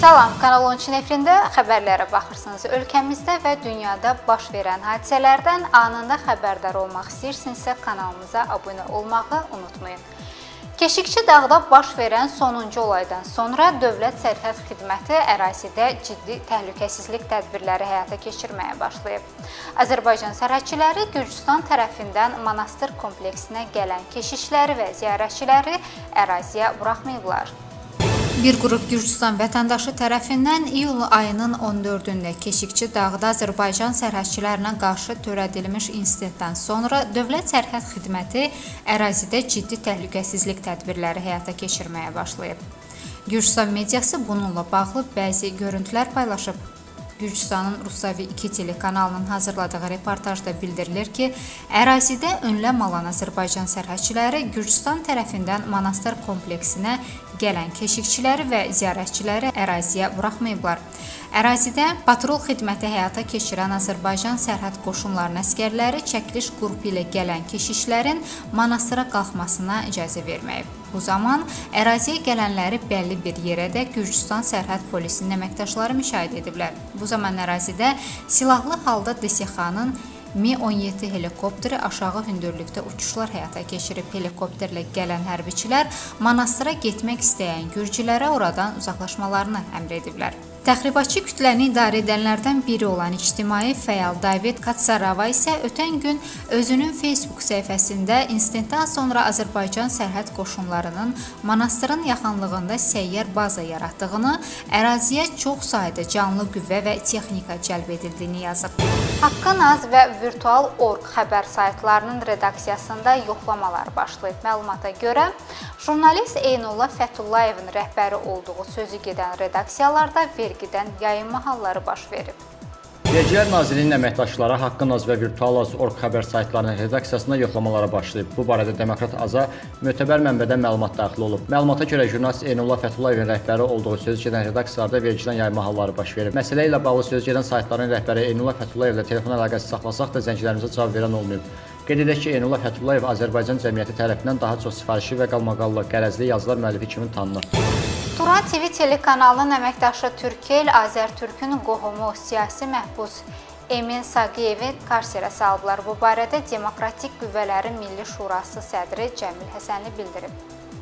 Salam, Kanal 13 nefrində xəbərlərə baxırsınız. Ölkəmizdə və dünyada baş verən hadisələrdən anında xəbərdar olmaq istəyirsinizsə kanalımıza abunə olmağı unutmayın. Keşikçi dağda baş verən sonuncu olaydan sonra Dövlət Sərhəd Xidməti ərazidə ciddi təhlükəsizlik tədbirləri həyata keçirməyə başlayıb. Azərbaycan sərhədçiləri Gürcüstan tərəfindən monastır kompleksinə gələn keşişləri və ziyarətçiləri əraziyə buraxmayıblar. Bir qrup Gürcüstan vətəndaşı tərəfindən iyul ayının 14-də Keşikçi dağda Azərbaycan sərhədçilərinə qarşı törədilmiş insidentdən sonra Dövlət Sərhəd Xidməti ərazidə ciddi təhlükəsizlik tədbirləri həyata keçirməyə başlayıb. Gürcüstan mediası bununla bağlı bəzi görüntülər paylaşıb. Gürcüstanın Rusavi 2 telekanalının hazırladığı reportajda bildirilir ki, ərazidə önləm alan Azərbaycan sərhədçiləri Gürcüstan tərəfindən monastır kompleksinə gələn keşikçiləri və ziyarətçiləri əraziyə buraxmayıblar. Ərazidə patrul xidməti həyata keçirən Azərbaycan sərhəd qoşunlarının əsgərləri çəkiliş qrupu ilə gələn keşişlərin monastıra qalxmasına icazə verməyib. Bu zaman əraziyə gələnləri bəlli bir yerədə Gürcüstan sərhəd polisinin əməkdaşları müşahidə ediblər. Bu zaman ərazidə silahlı halda DSX-nın Mi-17 helikopteri aşağı hündürlükdə uçuşlar həyata keçirib. Helikopterlə gələn hərbiçilər monastıra getmək istəyən gürcülərə oradan uzaqlaşmalarını əmr ediblər. Təxribatçı kütləni idarə edənlərdən biri olan ictimai fəal David Katsarava isə ötən gün özünün Facebook səhifəsində insidentdən sonra Azərbaycan sərhəd qoşunlarının monastırın yaxınlığında səyyar baza yaratdığını, əraziyə çox sayda canlı qüvvə və texnika cəlb edildiyini yazıb. Haqqın Az və Virtual.org xəbər saytlarının redaksiyasında yoxlamalar başlayıb. Məlumata görə, jurnalist Eynullah Fətullayevin rəhbəri olduğu sözü gedən redaksiyalarda vergidən yayınma halları baş verib. Vergilər Nazirliyinin əməkdaşları Haqqın Az və Virtual.org xəbər saytlarının redaksiyasında yoxlamalara başlayıb. Bu barədə Demokrat Aza mötəbər mənbədən məlumat daxil olub. Məlumata görə jurnalist Eynullah Fətullayevin rəhbəri olduğu söz gedən redaksiyalarda vergidən yayma halları baş verib. Məsələ ilə bağlı söz gedən saytların rəhbəri Eynullah Fətullayevlə telefon əlaqəsi saxlasaq da zənglərimizə cavab verən olmayıb. Qeyd edək ki, Eynullah Fəthullayev Azərbaycan cəmiyyəti tərəfindən daha çox sifarişli və qalmaqallı qərəzli yazılar müəllifi kimi tanınır. Turan TV telekanalının əməkdaşı Türkel Azərtürkün qohumu siyasi məhbus Emin Saqiyevi karserə salıblar. Bu barədə Demokratik Qüvvələrin Milli Şurası sədri Cəmil Həsənli bildirib.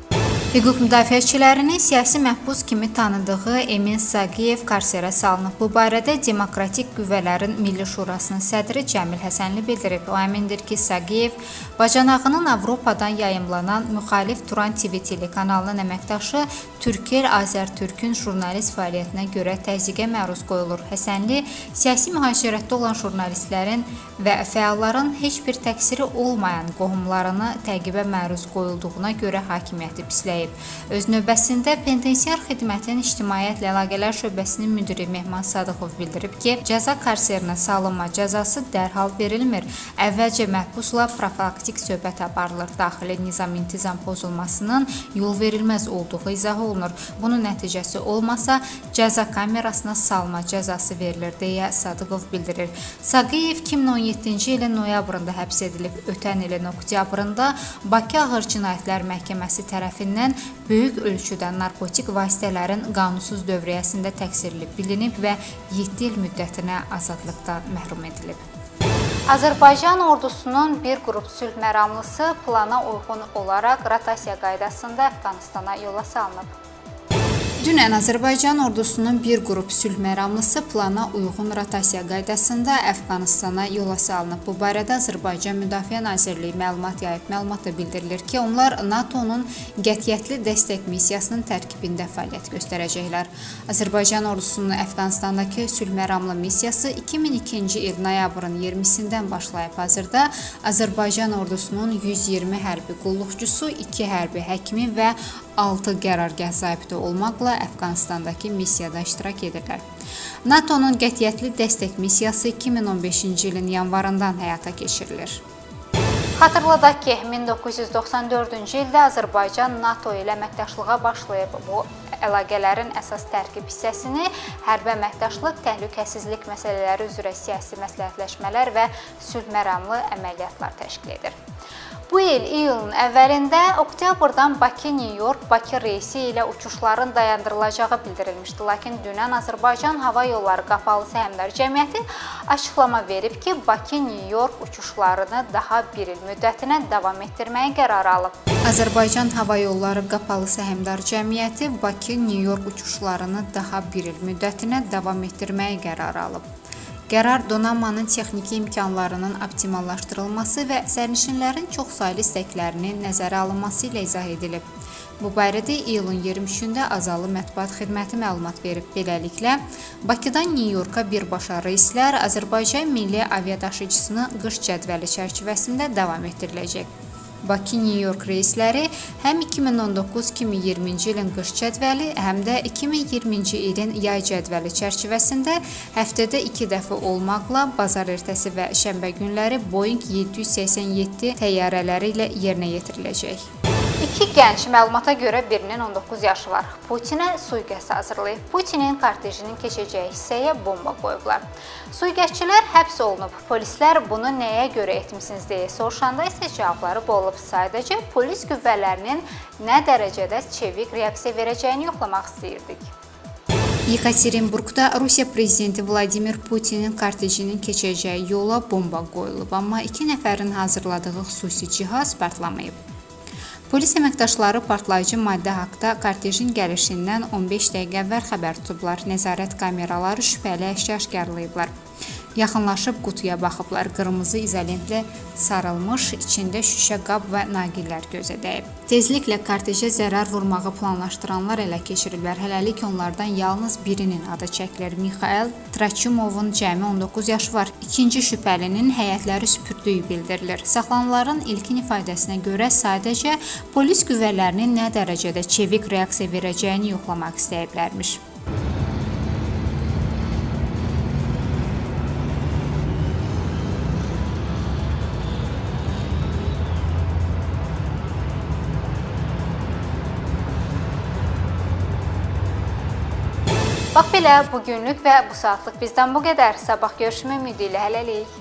Hüquq müdafiəçilərinin siyasi məhbus kimi tanıdığı Emin Saqiyev karserə salınıb. Bu barədə Demokratik Qüvvələrin Milli Şurasının sədri Cəmil Həsənli bildirib. O əmindir ki, Saqiyev bacanağının Avropadan yayımlanan müxalif Turan TV telekanalının əməkdaşı Türkel Azərtürkün jurnalist fəaliyyətinə görə təzyiqə məruz qoyulur. Həsənli siyasi mühacirətdə olan jurnalistlərin və fəalların heç bir təqsiri olmayan qohumlarını təqibə məruz qoyulduğuna görə hakimiyyəti pisləyib. Öz növbəsində Penitensiar Xidmətin İctimaiyyətlə Əlaqələr Şöbəsinin müdiri Mehman Sadıqov bildirib ki, cəza karserinə salınma cəzası dərhal verilmir. Əvvəlcə məhbusla profilaktik söhbət aparılır. Daxili nizam-intizam pozulmasının yol verilməz olduğu izah olunur. Bunun nəticəsi olmasa, cəza kamerasına salma cəzası verilir, deyə Sadıqov bildirir. Saqiyev 2017-ci ilin noyabrında həbs edilib. Ötən ilin oktyabrında Bakı Ağır Cinayətlər Məhkəməsi tərəfindən böyük ölçüdə narkotik vasitələrin qanunsuz dövriyyəsində təqsirli bilinib və 7 il müddətinə azadlıqdan məhrum edilib. Azərbaycan ordusunun bir qrup sülh məramlısı plana uyğun olaraq rotasiya qaydasında Əfqanistana yola salınıb. Dünən Azərbaycan ordusunun bir qrup sülh məramlısı plana uyğun rotasiya qaydasında Əfqanistana yola salınıb. Bu barədə Azərbaycan Müdafiə Nazirliyi məlumat yayıb. Məlumatda bildirilir ki, onlar NATO-nun qətiyyətli dəstək missiyasının tərkibində fəaliyyət göstərəcəklər. Azərbaycan ordusunun Əfqanistandakı sülh məramlı missiyası 2002-ci il noyabrın 20-sindən başlayıb. Hazırda Azərbaycan ordusunun 120 hərbi qulluqçusu, 2 hərbi həkimi və 6 qərargah zabiti olmaqla Əfqanistandakı missiyada iştirak edirlər. NATO-nun qətiyyətli dəstək missiyası 2015-ci ilin yanvarından həyata keçirilir. Xatırladaq ki, 1994-cü ildə Azərbaycan NATO ilə əməkdaşlığa başlayıb. Bu əlaqələrin əsas tərkib hissəsini hərbi əməkdaşlıq, təhlükəsizlik məsələləri üzrə siyasi məsləhətləşmələr və sülh məramlı əməliyyatlar təşkil edir. Bu il iyulun əvvəlində oktyabrdan Bakı-New York-Bakı reysi ilə uçuşların dayandırılacağı bildirilmişdi. Lakin dünən Azərbaycan Hava Yolları Qapalı Səhmdar Cəmiyyəti açıqlama verib ki, Bakı-New York uçuşlarını daha bir il müddətinə davam etdirməyə qərar alıb. Azərbaycan Hava Yolları Qapalı Səhmdar Cəmiyyəti Bakı-New York uçuşlarını daha bir il müddətinə davam etdirməyə qərar alıb. Qərar donanmanın texniki imkanlarının optimallaşdırılması və sərnişinlərin çoxsaylı istəklərinin nəzərə alınması ilə izah edilib. Bu barədə iyulun 23-də Azalı Mətbuat Xidməti məlumat verib. Beləliklə, Bakıdan New Yorka birbaşa reyslər Azərbaycan Milli Aviadaşıyıcısının qış cədvəli çərçivəsində davam etdiriləcək. Bakı-New York reysləri həm 2019-2020-ci ilin qış cədvəli, həm də 2020-ci ilin yay cədvəli çərçivəsində həftədə 2 dəfə olmaqla bazar ertəsi və şənbə günləri Boeing 787 təyyarələri ilə yerinə yetiriləcək. İki gənc məlumata görə birinin 19 yaşı var. Putinə sui-qəsd hazırlayıb. Putinin kortejinin keçəcəyi hissəyə bomba qoyublar. Sui-qəsdçilər həbs olunub. Polislər bunu nəyə görə etmisiniz deyə soruşanda isə cavabları bu olub. Sadəcə polis qüvvələrinin nə dərəcədə çevik reaksiya verəcəyini yoxlamaq istəyirdik. Yekaterinburqda Rusiya prezidenti Vladimir Putinin kortejinin keçəcəyi yola bomba qoyulub, amma 2 nəfərin hazırladığı xüsusi cihaz partlamayıb. Polis əməkdaşları partlayıcı maddə haqda kortejin gəlişindən 15 dəqiqə əvvəl xəbər tutublar. Nəzarət kameraları şübhəli əşya aşkarlayıblar. Yaxınlaşıb qutuya baxıblar. Qırmızı izolentlə sarılmış, içində şüşə qab və naqillər gözə dəyib. Tezliklə kortejə zərər vurmağı planlaşdıranlar ələ keçiriblər. Hələlik onlardan yalnız birinin adı çəkilir. Mixail Traçimovun cəmi 19 yaşı var. İkinci şübhəlinin həyətləri süpürdüyü bildirilir. Saxlanılanların ilkin ifadəsinə görə sadəcə polis qüvvələrinin nə dərəcədə çevik reaksiya verəcəyini yoxlamaq istəyiblərmiş. Bax belə, bugünlük və bu saatlıq bizdən bu qədər. Sabah görüşmək ümidi ilə hələlik.